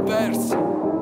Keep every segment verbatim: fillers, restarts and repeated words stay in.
verso.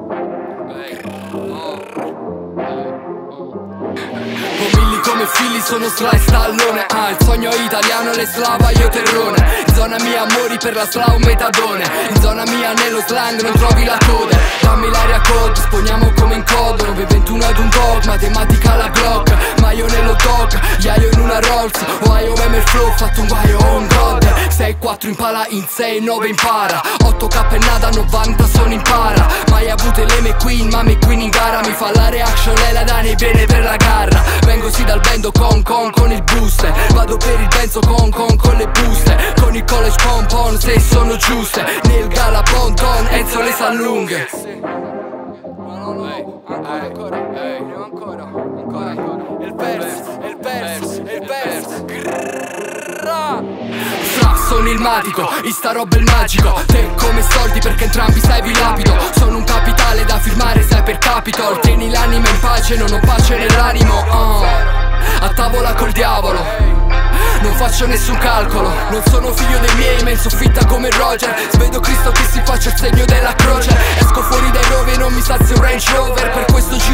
Pomilli come fili, sono Sly Stallone. Ah, il sogno italiano, le slava, io terrone. In zona mia amori per la sla un metadone. In zona mia nello slang non trovi la coda. Dammi l'aria code, sponiamo come in codo. nove ventuno ad un dog, matematica alla Glock. Ma io nello dog, iaio in una Rolls. Ohio meme il flow, fatto un guaio on god. sei quattro impala in sei nove impara. otto K e nada, novanta sono impara. Mai avute le McQueen, ma McQueen in gara. Mi fa la reaction, lei la dà nei bene per la garra. Vengo sì dal bendo con con con il booster. Vado per il benzo con con con le buste. Con il college pompon se sono giuste. Nel gala bon ton, Enzo le sa lunghe. No, no, no, ancora, ancora, ancora, ancora, ancora. Il verso, il verso, il verso. Fra, sono il magico, in sta roba il magico. Te come soldi perché entrambi sai vi lapido. Sono un capitale da firmare sai per Capitol. Tieni l'anima in pace, non ho pace nell'animo. uh. A tavola col diavolo non faccio nessun calcolo. Non sono figlio dei miei, ma in soffitta come Roger. Svedo Cristo che si faccia il segno della croce. Esco fuori dai rovi e non mi sazio un Range Rover. Per questo giro